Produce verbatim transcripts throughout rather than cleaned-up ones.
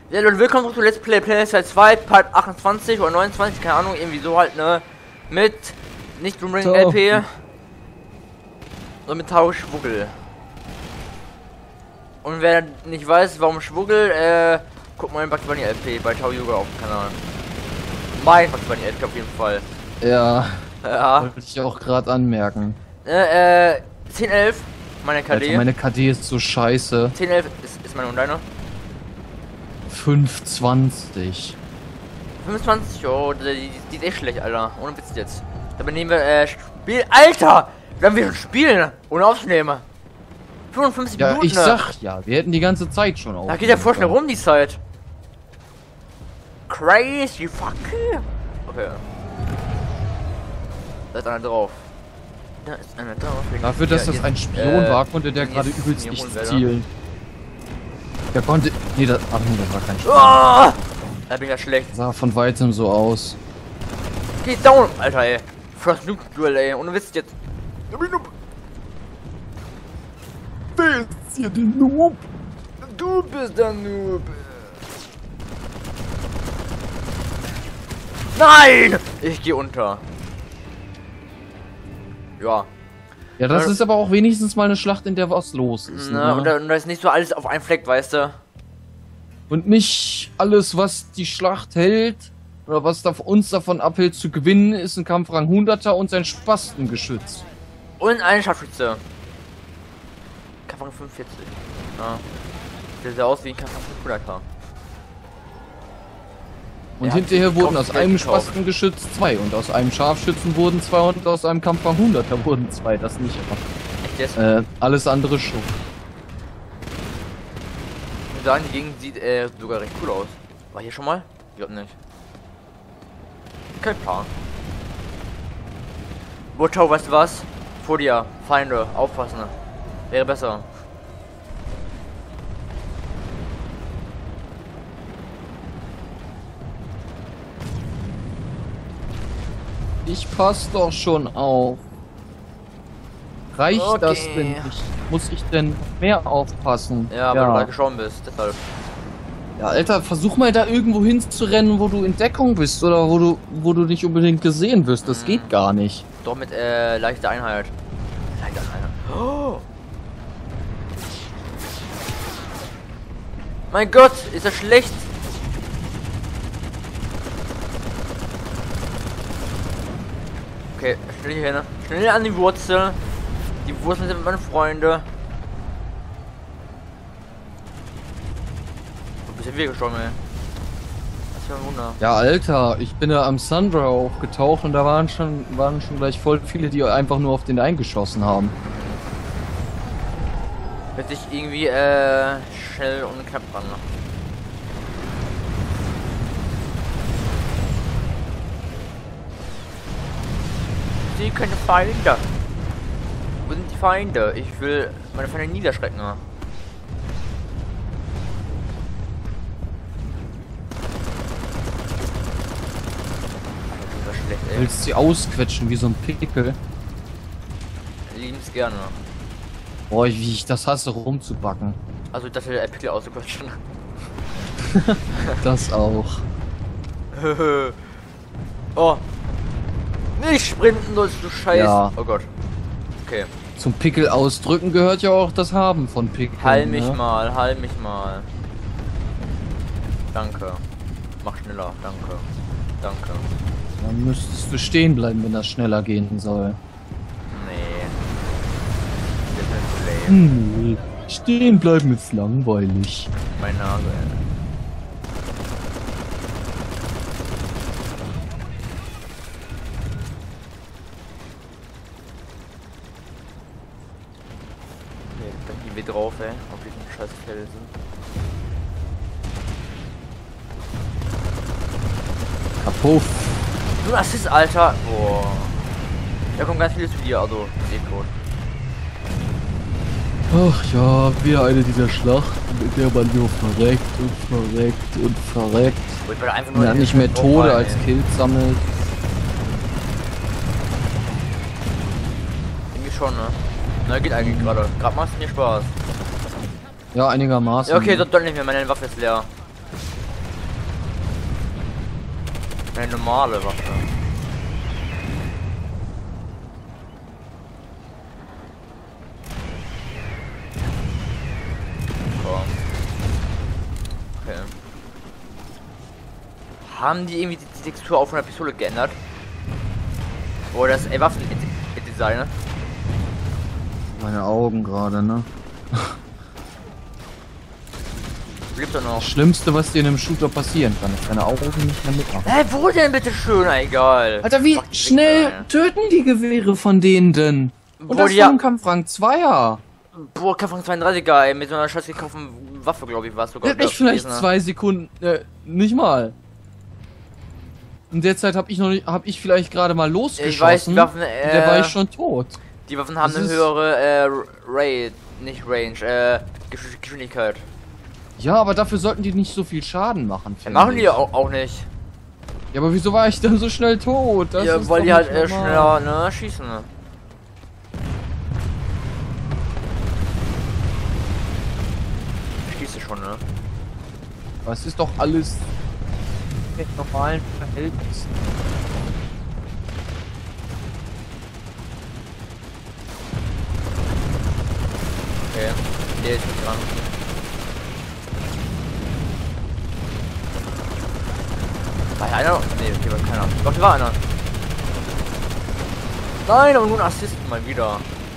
Ja, Leute, willkommen zurück zu Let's Play Planet zwei, Part achtundzwanzig oder neunundzwanzig, keine Ahnung, irgendwie so halt, ne? Mit nicht Doom Ring so. L P, sondern mit Taro Schwuggel. Und wer nicht weiß, warum Schwuggel, äh, guck mal in Bugs Bunny L P bei Taro Yoga auf dem Kanal. Mein Bugs Bunny L P auf jeden Fall. Ja, ja. wollte ich auch gerade anmerken. Äh, äh, zehn elf, meine K D. Alter, meine K D ist so scheiße. zehn elf ist, ist meine und deine. fünf zwanzig. fünfundzwanzig, oh, die, die, die ist echt schlecht, Alter. Ohne Witz jetzt. Dabei nehmen wir, äh, Spiel. Alter! Wir haben wieder ein Spiel ohne aufzunehmen. fünfundfünfzig Ja, Minuten. ich sag ja, wir hätten die ganze Zeit schon auf. Da geht ja voll schnell rum, die Zeit. Crazy fuck. Okay. Da ist einer drauf. Da ist einer drauf. Dafür, dass ja, das ein jetzt, Spion äh, war, konnte der gerade jetzt übelst hier nicht holen wir, zielen. Der konnte. Nee, das, ach nee, das war kein Spion. Oh! Da bin ich ja schlecht. Sah von weitem so aus. Geh down, Alter, ey. First Noob Duel, ey. Ohne Witz jetzt. Wer ist hier der Noob? Du bist der Noob. Nein! Ich gehe unter. Ja. Ja, das ist aber auch wenigstens mal eine Schlacht, in der was los ist. Na, Ne? und, da, und da ist nicht so alles auf einen Fleck, weißt du? Und nicht alles, was die Schlacht hält, oder was da uns davon abhält zu gewinnen, ist ein Kampfrang hunderter und sein Spastengeschütz. Und ein Scharfschütze. Kampfrang fünfundvierzig. Ja. Der sieht aus wie ein Kampfrang fünfhunderter. Und Ja, hinterher wurden aus gekauft, einem gekauft. Spastengeschütz zwei und aus einem Scharfschützen wurden zwei und aus einem Kampfrang hunderter wurden zwei. Das nicht, Echt jetzt? aber äh, alles andere schon. Ich muss sagen, die Gegend sieht äh, sogar recht cool aus. War hier schon mal? Ich glaub nicht. Kein Plan. Botschau, weißt du was? Vor dir, Feinde, aufpassen. Wäre besser. Ich pass doch schon auf. Reicht Okay. das denn nicht? Muss ich denn mehr aufpassen? Ja, weil du da geschoben bist, deshalb. Ja, Alter, versuch mal da irgendwo hinzurennen, wo du in Deckung bist oder wo du wo du nicht unbedingt gesehen wirst. Das Mhm. geht gar nicht. Doch mit äh, leichter Einheit. Leichter Einheit. Oh. Mein Gott, ist das schlecht? Okay, schnell hier hin. Schnell an die Wurzel. Die Wurzeln sind meine Freunde. Wo bist du wieder gestorben, ey? Das ist ja ein Wunder. Ja, Alter, ich bin da am Sandra aufgetaucht und da waren schon waren schon gleich voll viele, die einfach nur auf den eingeschossen haben. Hört sich irgendwie äh, schnell und knapp an. Sie keine Feinde. Wo sind die Feinde? Ich will meine Feinde niederschrecken. Alter, das ist schlecht, ey. Willst sie ausquetschen wie so ein Pickel? Liebens gerne. Boah, wie ich das hasse, rumzubacken. Also ich dachte, der Pickel ausgequetscht. Das auch. Oh. Nicht sprinten sollst du Scheiß. Ja. Oh Gott. Okay. Zum Pickel ausdrücken gehört ja auch das Haben von Pickeln. Heil mich ne? mal, heil mich mal. Danke. Mach schneller, danke. Danke. Dann müsstest du stehen bleiben, wenn das schneller gehen soll. Nee. Das ist nicht so lame. Hm, stehen bleiben ist langweilig. Meine Nase, ey. Okay, dann gehen wir drauf, ey. Auf diesen scheiß Felsen. Kapuff. Du Assist, Alter. Boah. Da kommt ganz vieles zu dir, also Seecode. Ach ja, wieder eine dieser Schlachten, in der man nur verreckt und verreckt und verreckt. Wo ich will einfach Und nur dann in nicht den mehr Raum Tode rein, als ey. Kills sammelt. Irgendwie schon, ne? Na, geht eigentlich gerade. Gerade macht's mir Spaß. Ja, einigermaßen. Ja, okay, so doch nicht mehr. Meine Waffe ist leer. Eine normale Waffe. Komm. Okay. Haben die irgendwie die, die Textur auf einer Pistole geändert? Oder das äh, Waffen-Design, ne? Meine Augen gerade, ne? Lebt doch noch. Das Schlimmste, was dir in einem Shooter passieren kann, ist deine Augen nicht mehr mitmachen. Hä, wo denn bitte schön? Egal. Alter, wie Fuck, die schnell Wichser, töten die Gewehre von denen denn? Und Boah, das die vom ja- Kampfrang zweier. Boah, Kampfrang zweiunddreißiger, ey, mit so einer scheiß gekauften Waffe, glaube ich, war es sogar. Wirklich vielleicht gewesen, ne? zwei Sekunden, äh, nicht mal. In der Zeit habe ich noch nicht, habe ich vielleicht gerade mal losgeschossen. Ich weiß, die Waffen, und der war äh, ich schon tot. Die Waffen haben Das eine ist- höhere, äh, Rate, nicht Range, äh, Gesch Geschwindigkeit. Ja, aber dafür sollten die nicht so viel Schaden machen. Ja, finde machen ich. die auch, auch nicht. Ja, aber wieso war ich dann so schnell tot? Das Ja, ist weil doch die halt nicht äh, normal. schneller, ne, schießen. Ne? Schießt du schon, ne? Das ist doch alles mit normalen Verhältnissen. Okay, der ist nicht dran. War hier einer? Nee, okay, war keiner. Doch, hier war einer. Nein, aber nun Assist mal wieder.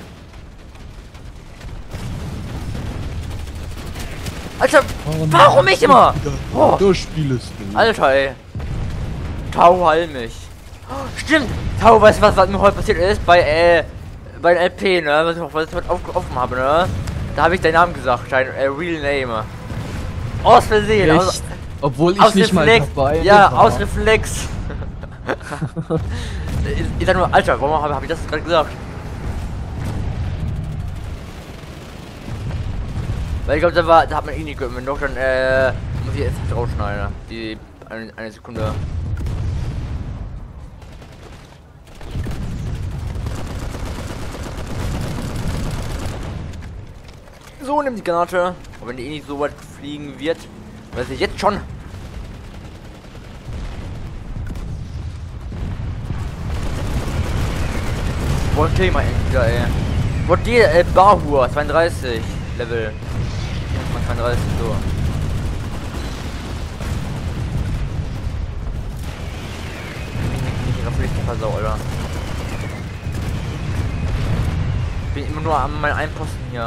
Alter, warum ich immer? Oh. Du spielst du. Alter, ey. Tau, heil mich. Oh, stimmt. Tau, weißt du was, was mir heute passiert ist? Bei, äh, bei L P, ne? Was ich, was ich heute auf, offen habe, ne? Da habe ich deinen Namen gesagt, dein äh, Real Name. Aus Versehen. Aus, Echt? Obwohl ich aus nicht mal Reflex. dabei Ja, war. aus Reflex. ich, ich sag nur, Alter, warum habe hab ich das gerade gesagt? Weil ich glaube, da war, da hat man eh nicht gehört. Wenn doch, dann, äh, muss ich jetzt rausschneiden. Die, eine, eine Sekunde. So, nimm die Granate. Und wenn die eh nicht so weit fliegen wird, weiß ich jetzt schon. Boah, kill ich mal endlich wieder, ey. Boah, die, äh, Bahur, zweiunddreißig Level. zweiunddreißig, so. Ich bin nicht Versau, Alter. Ich bin immer nur an meinem einen Posten hier.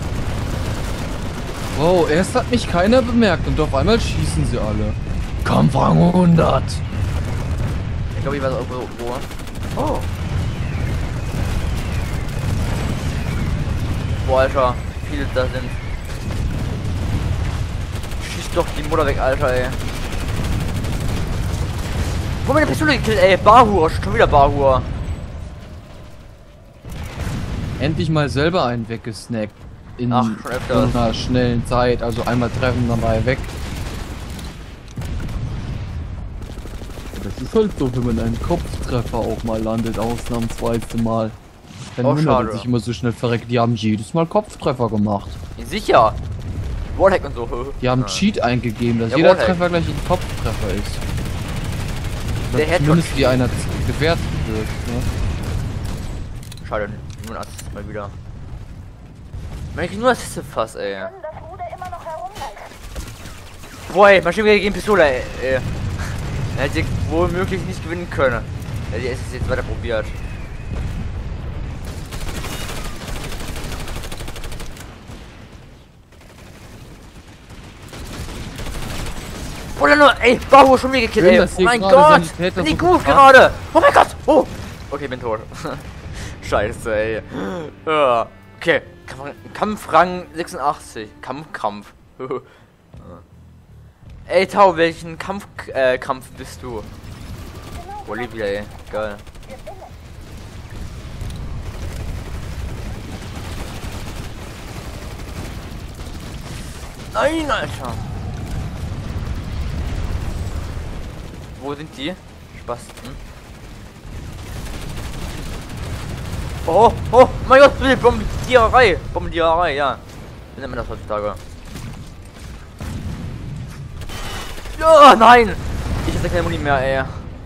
Wow, erst hat mich keiner bemerkt und auf einmal schießen sie alle. Kampfrang hundert. Ich glaube, ich weiß irgendwo wo. Oh. Boah, Alter, wie viele da sind. Schieß doch die Mutter weg, Alter, ey. Wo meine Pistole gekillt, ey? Bahur, schon wieder Bahur. Endlich mal selber einen weggesnackt. In Ach, schon öfters. so einer schnellen Zeit. Also einmal treffen, dann war er weg. Das ist halt so, wenn man einen Kopftreffer auch mal landet, ausnahmsweise mal. Kein Oh, Wunder, schade. dass ich immer so schnell verreckt. Die haben jedes Mal Kopftreffer gemacht. Sicher. Wallhack und so. Die haben Ja. Cheat eingegeben, dass Ja, jeder Wallhack. Treffer gleich ein Kopftreffer ist. Der Oder Headshot zumindest wie Cheat. einer gewertet wird. Ne? Schade, nur ein Assist mal wieder. Man kriegt nur Assist fast, ey. das Ruder immer noch herumreißen. Boah, ey, Maschinengewehr gegen Pistole, ey. ey. Er hätte wohl möglich nicht gewinnen können. Ja, die ist es jetzt weiter probiert. Oder nur, ey, Bauer schon wieder gekillt, Schön, ey. dass Oh hier mein gerade Gott, Sanitäter bin ich so gut gefragt- gerade. Oh mein Gott, oh. Okay, bin tot. Scheiße, ey. Ja. Okay, Kampf, Kampfrang sechsundachtzig. Kampfkampf. Ey, Tau, welchen Kampf, äh, Kampf bist du? Olivia, ey. Geil. Nein, Alter. Wo sind die? Spasten. Oh, oh, mein Gott, bitte, Bombardiererei. Bombardiererei, ja. Wie nennt man das heutzutage? Ja, nein! Ich hatte keine Muni mehr, ey.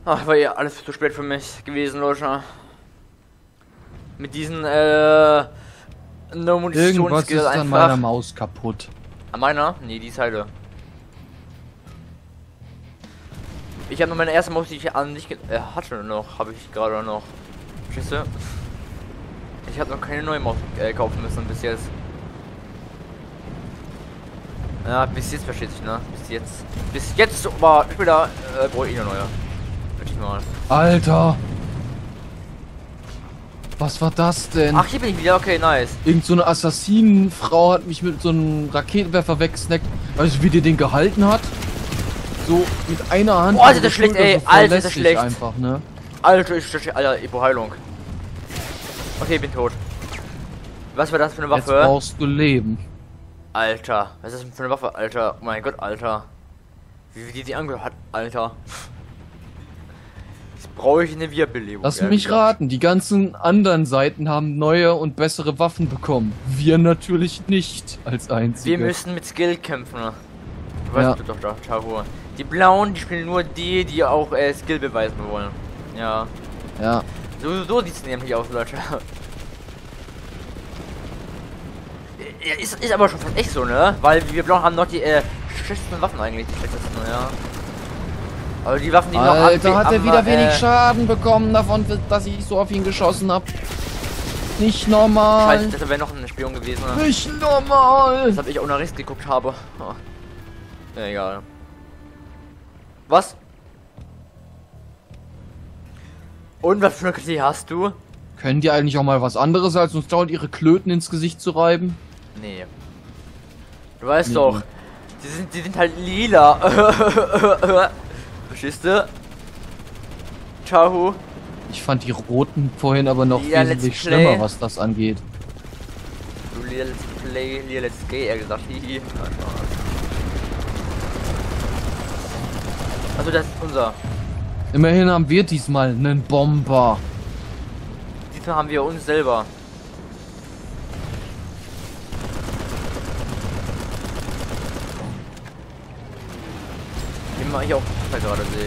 Ach, war ja alles zu spät für mich gewesen, Leute. Mit diesen, äh... No Irgendwas ist an meiner Maus kaputt. An meiner? Nee, die ist heile. Ich habe nur meine erste Maus, die ich an sich äh, hatte noch, habe ich gerade noch. Schüsse. Ich habe noch keine neue Maus äh, kaufen müssen bis jetzt. Ja, bis jetzt versteht sich, ne? Bis jetzt. Bis jetzt war ich wieder äh, brauche ich eine neue. Würde ich mal. Alter! Was war das denn? Ach, hier bin ich wieder, okay, nice. Irgend so eine Assassinenfrau hat mich mit so einem Raketenwerfer weggesnackt. Weißt du, wie die den gehalten hat? So mit einer Hand. Oh, Alter, das schlecht, ey. So Alter, das schlecht. Einfach, ne? Alter, ich stehe, Alter, Epo Heilung. Okay, ich bin tot. Was war das für eine Waffe? Jetzt brauchst du Leben. Alter, was ist das für eine Waffe, Alter? Oh mein Gott, Alter. Wie, wie die die angehört hat, Alter. Jetzt brauche ich eine Wiederbelebung. Lass mich gesagt. raten, die ganzen anderen Seiten haben neue und bessere Waffen bekommen. Wir natürlich nicht als einzige. Wir müssen mit Skill kämpfen. Du weißt Ja. du doch, doch, Chavo. Die Blauen, die spielen nur die, die auch äh, Skill beweisen wollen. Ja. Ja. So, so sieht es nämlich aus, Leute. Ja, ist, ist aber schon fast echt so, ne? Weil wir Blauen haben noch die äh, schlechtesten Waffen eigentlich. Die schlechtesten, ja. Aber die Waffen, die noch Alter, hat er am, wieder äh, wenig Schaden bekommen davon, dass ich so auf ihn geschossen habe. Nicht normal. Scheiße, das wäre noch ein Spion gewesen. Ne? Nicht normal. Das habe ich auch nach rechts geguckt habe. Oh. Ja, egal. Was? Und was für eine Kritik hast du? Können die eigentlich auch mal was anderes, als uns dauernd ihre Klöten ins Gesicht zu reiben? Nee. Du weißt Nee. doch, die sind, die sind halt lila. Verstehst du? Ciao. Ich fand die roten vorhin aber noch Ja, wesentlich let's play. schlimmer, was das angeht. Du lila let's play, lila let's gay, eher gesagt. Hihi. Also das ist unser. Immerhin haben wir diesmal einen Bomber. Diesmal haben wir uns selber. Den mache ich auch gerade sehe.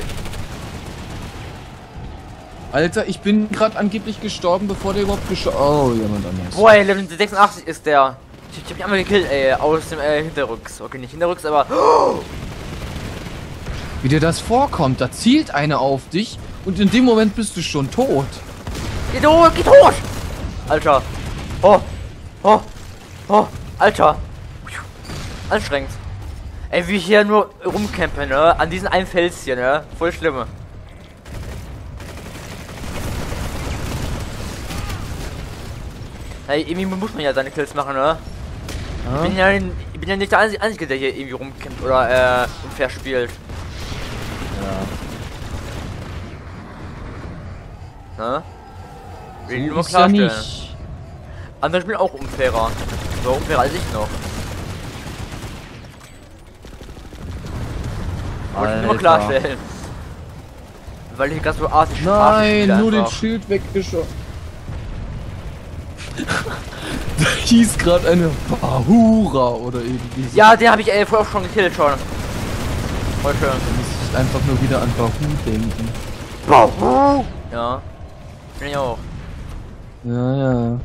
Alter, ich bin gerade angeblich gestorben, bevor der überhaupt gestorben. Oh, jemand anders. Boah, ey, Level sechsundachtzig ist der. Ich, ich hab mich einmal gekillt, ey, aus dem äh, Hinterrücks. Okay, nicht Hinterrücks, aber. Wie dir das vorkommt, da zielt einer auf dich und in dem Moment bist du schon tot. Geh tot, geh tot! Alter. Oh. Oh. Oh. Alter. Anstrengend. Ey, wie ich hier nur rumcampen, ne? An diesen einen Fels hier, ne? Voll schlimm. Ey, irgendwie muss man ja seine Kills machen, ne? Ich bin ja, ich bin ja nicht der Einzige, der hier irgendwie rumcampt oder äh, unfair spielt. Ne? Will ich So nur ist ja klarstellen. nicht. Andere spielen auch unfairer. So unfairer als ich noch. Wollte ich nur Alter. klarstellen. Weil ich gerade so artig Nein, nur den einfach. Schild weggeschossen. Da hieß gerade eine Bahura oder irgendwie so. Ja, den habe ich ey, vorher schon gekillt schon. Heute. Da muss ich einfach nur wieder an Bahu denken. Bahu! Ja. Bin ich auch. Ja, ja.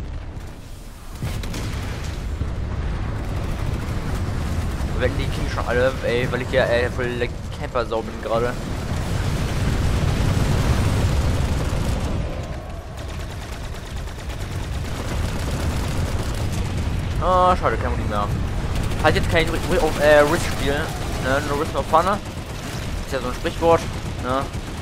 Wenn die King schon alle, ey, weil ich ja ey, voll der Camper-Sau bin gerade. Ah, schade, kein Problem mehr. Halt jetzt kein Risk auf äh, Risk Spiel, ne? No Risk no Fun. Ist ja so ein Sprichwort, ne?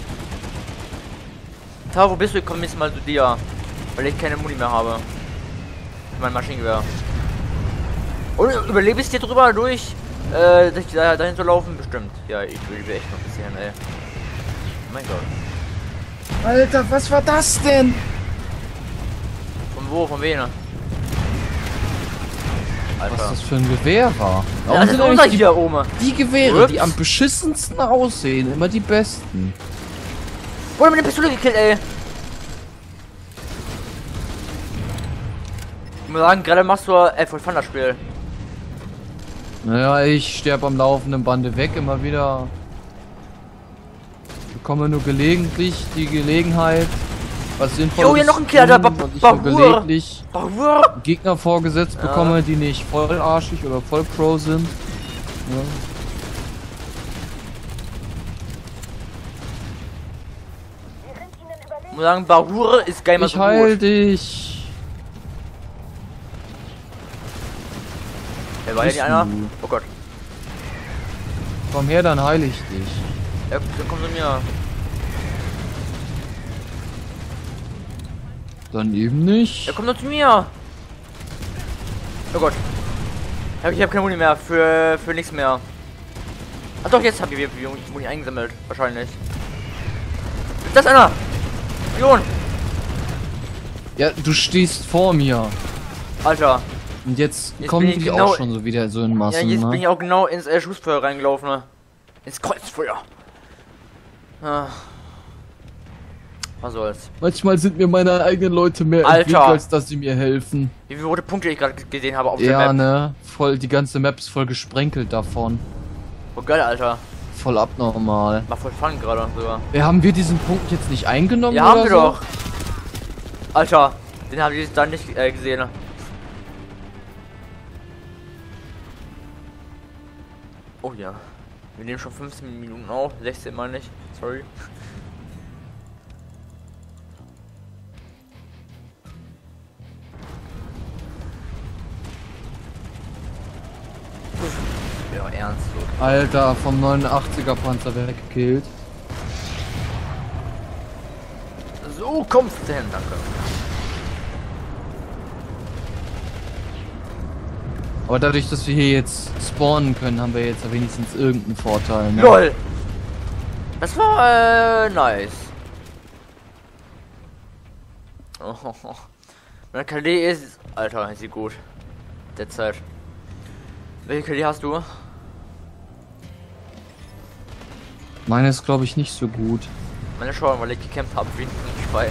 Tau, wo bist du? Ich komm jetzt mal zu dir. Weil ich keine Muni mehr habe. Mit meinem Maschinengewehr. Und überlebe ich hier drüber durch, äh, dass ich da, dahin zu laufen? Bestimmt. Ja, ich überlebe echt noch ein bisschen, ey. Oh mein Gott. Alter, was war das denn? Von wo? Von wem? Alter. Was das für ein Gewehr war. Ja, Warum das sind ist unser eigentlich die, hier oben. die Gewehre, Ups. die am beschissensten aussehen, immer die besten? Wurde mit der Pistole gekillt, ey. Ich muss sagen, gerade machst du äh, voll Fun das Spiel. Naja, ich sterbe am laufenden Bande weg, immer wieder. bekomme nur gelegentlich die Gelegenheit, was sinnvoll Jo, hier noch ein Kerl, da Ba- und ich nur Bahur. gelegentlich Bahur. Gegner vorgesetzt Ja. bekomme, die nicht voll arschig oder voll pro sind. Ja. Wir sind ihnen Ich überlegen. muss sagen, Bahur ist geil mal Ich so heil gut. dich. Wer war ja Bist nicht einer? du? Oh Gott. Komm her, dann heile ich dich. Ja, dann komm zu mir. Dann eben nicht. Ja, komm doch zu mir. Oh Gott. Ich hab, ich hab keine Muni mehr für, für nichts mehr. Ach doch, jetzt hab ich wieder Muni eingesammelt. Wahrscheinlich. Ist das einer? Million. Ja, du stehst vor mir. Alter. Und jetzt, Jetzt kommen bin ich die genau- auch schon so wieder so in Ja, Massen, jetzt ne? bin ich auch genau ins äh, Schussfeuer reingelaufen. Ne? Ins Kreuzfeuer. Ah. Was soll's. Manchmal sind mir meine eigenen Leute mehr Alter. im Weg, als dass sie mir helfen. Wie viele rote Punkte ich gerade gesehen habe auf Ja, der Map. ne? Voll, die ganze Map ist voll gesprenkelt davon. Oh geil, Alter. Voll abnormal. War voll fun gerade sogar. Ja, haben wir diesen Punkt jetzt nicht eingenommen Ja, haben oder wir so? doch. Alter, den habe ich dann nicht äh, gesehen. Oh ja. Wir nehmen schon fünfzehn Minuten auf. sechzehn mal nicht. Sorry. Ja, ernst. So. Alter, vom neunundachtziger Panzer weggekillt. So kommst du hin, danke. Aber dadurch, dass wir hier jetzt spawnen können, haben wir jetzt ja wenigstens irgendeinen Vorteil. Ne? LOL! Das war äh, nice. Oh, meine K D ist. Alter, ist sie gut. Derzeit. Welche K D hast du? Meine ist, glaube ich, nicht so gut. Meine schon, weil ich gekämpft habe wie ein Schwein.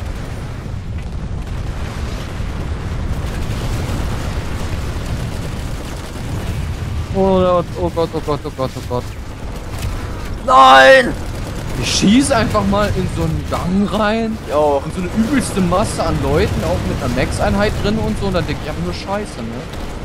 Oh Gott, oh Gott, oh Gott, oh Gott, oh Gott. Nein! Ich schieße einfach mal in so einen Gang rein. Jo. Und so eine übelste Masse an Leuten, auch mit einer Max-Einheit drin und so. Und dann denke ich einfach nur Scheiße, ne?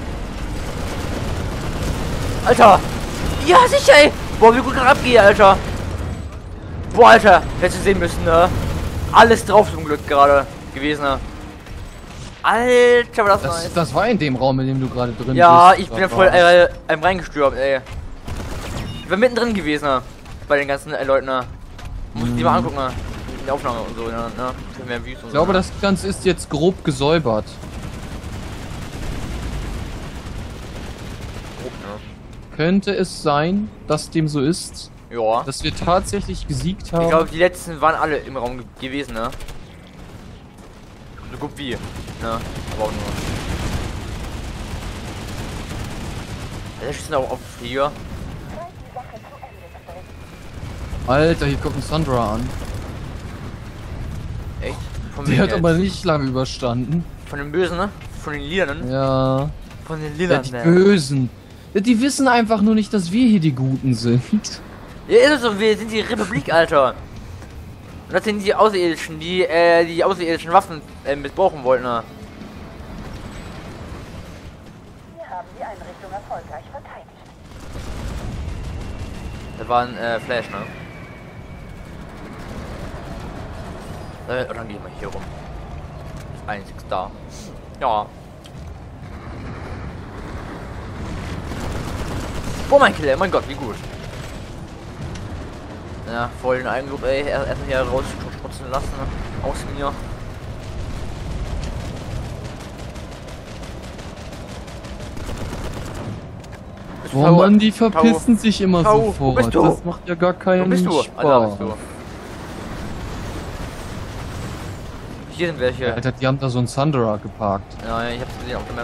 Alter! Ja, sicher, ey! Boah, wie gut gerade abgehe, Alter! Boah, Alter! Hättest du sehen müssen, ne? Alles drauf zum Glück gerade gewesen, ne? Alter, war das, Das, nice. das war in dem Raum, in dem du gerade drin Ja, bist. ich bin ja voll äh, einem reingestürmt, ey. Ich war mittendrin gewesen, ne? Bei den ganzen äh, Leuten, ne? Muss ich die mal angucken, ne? In der Aufnahme und so, ne? ne? Für mehr Views und Ich glaube, so, ne? das Ganze ist jetzt grob gesäubert. Grob, ne? Könnte es sein, dass dem so ist, Ja. dass wir tatsächlich gesiegt haben? Ich glaube, die letzten waren alle im Raum ge gewesen, ne? So gut wie, ne? Aber auch nur. Ja, der schießt auch auf Flieger. Zeit, die Sache zu Ende zu bringen. Alter, hier kommt ein Sandra an. Echt? Von Der wem hat jetzt? aber nicht lange überstanden. Von den Bösen, ne? Von den Lilanen? Ja. Von den Ja, Lilanen, die ne? Bösen. Ja, die wissen einfach nur nicht, dass wir hier die Guten sind. Ja, ist es so, wir sind die Republik, Alter. Und das sind die Außerirdischen, die, äh, die außerirdischen Waffen äh, missbrauchen wollten, ne? Wir haben die Einrichtung erfolgreich verteidigt. Das war ein äh, Flash, ne? Äh, oh, dann gehen wir hier rum. Das einzigste da. Ja. Oh mein Killer, mein Gott, wie gut. Ja, voll den Eindruck, ey, erst erstmal hier rausschmutzen lassen, ne? Aus mir. Bist du Oh Tau? Mann, die Tau? verpissen sich immer Tau, wo sofort. bist du? Das macht ja gar keinen Wo bist du? Spaß. Alter, bist du? Hier sind welche. Alter, die haben da so einen Thunderer geparkt. Ja, ich hab's gesehen auf der Map.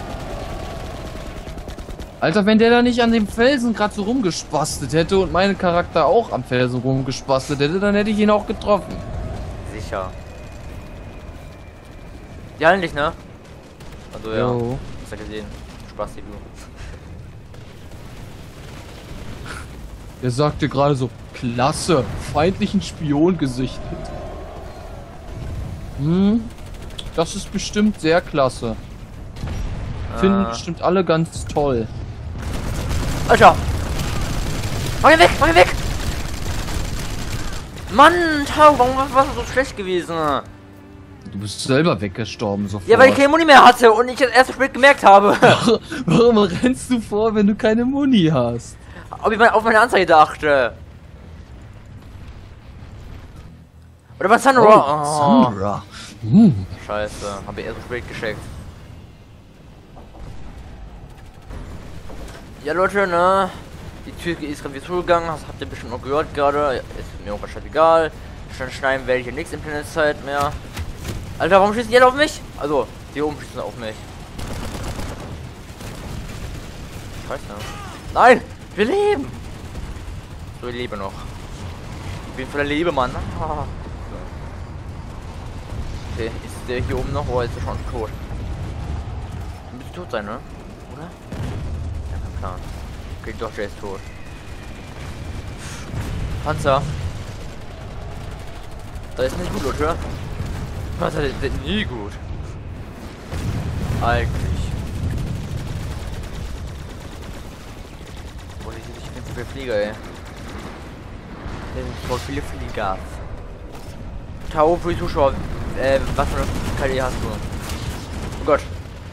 Alter, wenn der da nicht an dem Felsen gerade so rumgespastet hätte und mein Charakter auch am Felsen rumgespastet hätte, dann hätte ich ihn auch getroffen. Sicher. Die halten dich, ne? Also ja, Jo. hast ja gesehen. Spaß, die du. Der sagte gerade so, Klasse. Feindlichen Spion gesichtet. Hm. Das ist bestimmt sehr klasse. Finden Ah. bestimmt alle ganz toll. Alter! Mach ihn weg! Mach ihn weg! Mann, Tau, warum war das so schlecht gewesen? Du bist selber weggestorben sofort. Ja, weil ich keine Muni mehr hatte und ich das erst so spät gemerkt habe. Warum rennst du vor, wenn du keine Muni hast? Ob ich mal auf meine Anzeige dachte. Oder war Sandra? Oh, Sandra. Hm. Scheiße, habe ich erst so spät gescheckt. Ja Leute, ne? Die Tür ist gerade wieder zugegangen, das habt ihr bestimmt noch gehört gerade. Ist mir auch wahrscheinlich egal. Dann schneiden werde ich ja nichts in Planet mehr. Alter, warum schießen die alle auf mich? Also, die oben schießen auf mich. Scheiße. Nein! Wir leben! So, ich lebe noch. Ich bin voller Liebe, Mann. Ah. Okay, ist der hier oben noch? Oh, ist er schon tot. Du müsst tot sein, ne? Oder? Ja, kein Plan. Okay, doch, der ist tot. Panzer. Das ist nicht gut, Leute. Panzer sind nie gut. Eigentlich. Oh, ich bin so viel Flieger, ey. Hier sind voll viele Flieger. Tau für die Zuschauer. Äh, was für eine K D hast du? Oh Gott.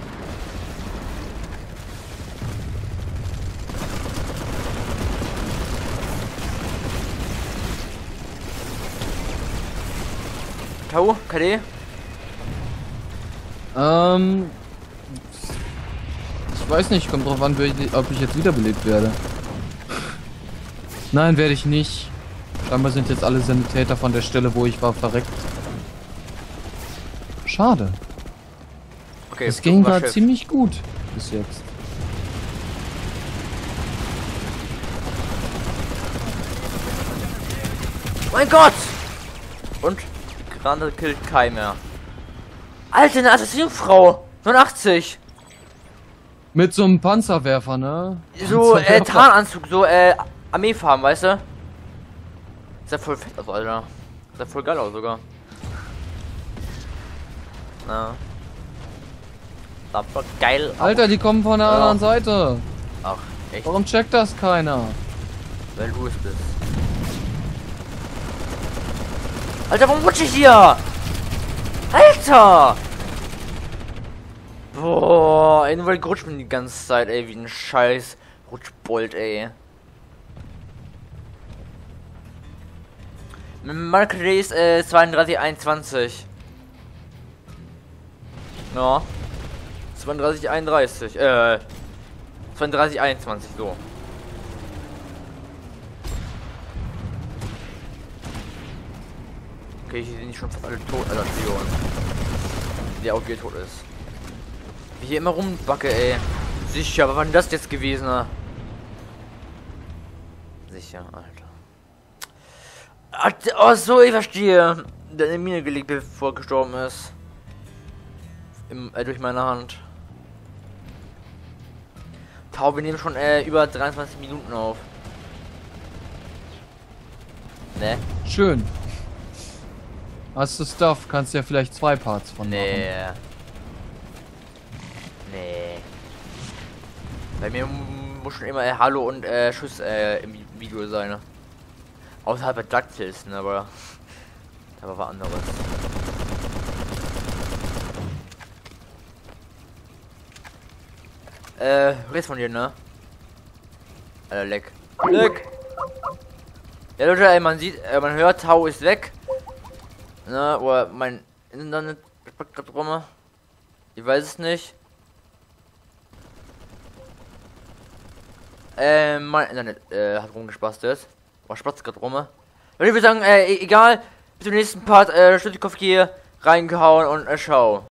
Tau, K D? Ähm. Ich weiß nicht, kommt drauf an, ob ich jetzt wiederbelebt werde. Nein, werde ich nicht. Scheinbar sind jetzt alle Sanitäter von der Stelle, wo ich war, verreckt. Schade. Okay, Es ging gerade ziemlich gut bis jetzt. Mein Gott! Und die Grande killt keinen mehr. Alter, eine Assassinenfrau! neunundachtzig! Mit so einem Panzerwerfer, ne? So, äh, Panzerwerfer. Tarnanzug, so, äh, Armeefarben, weißt du? Ist ja voll fett aus, Alter. Ist ja voll geil aus sogar. Na. Sah voll geil aus. Alter, die kommen von der Ja. anderen Seite. Ach, echt? Warum checkt das keiner? Weil du es bist. Alter, warum rutsche ich hier? Alter! Boah, ey, nur weil ich gerutscht bin die ganze Zeit, ey, wie ein scheiß Rutschbold, ey. Meine K D ist äh, zweiunddreißig einundzwanzig. Ja. zweiunddreißig einunddreißig. Äh. zweiunddreißig einundzwanzig, so. Okay, hier sind schon fast alle tot, Alter, Spion. Der auch hier tot ist. Wie hier immer rumbacke, ey. Sicher, aber wann das jetzt gewesen? Ne? Sicher, Alter. Ach, oh, so, ich verstehe. Der in die Mine gelegt, bevor er gestorben ist. Im, äh, durch meine Hand. Tau, wir nehmen schon äh, über dreiundzwanzig Minuten auf. Ne? Schön. Hast du Stuff? Kannst ja vielleicht zwei Parts von machen. Nee. Nee. Bei mir muss schon immer äh, Hallo und äh, Schuss äh, im Video sein. Ne? Außerhalb der DuckTales, ne, aber da war was anderes. Äh, Rest von dir, ne? Alter, leck. Leck! Ja, Leute, ey, man sieht, äh, man hört, Tau ist weg. Ne, oder mein Internet spackt gerade rum. Ich weiß es nicht. Äh, mein Internet äh, hat rumgespastet. Was spatzt gerade rum? Leute, ich würde sagen, äh, egal. Bis zum nächsten Part. Äh, Schlüsselkopf hier reingehauen und äh, schau.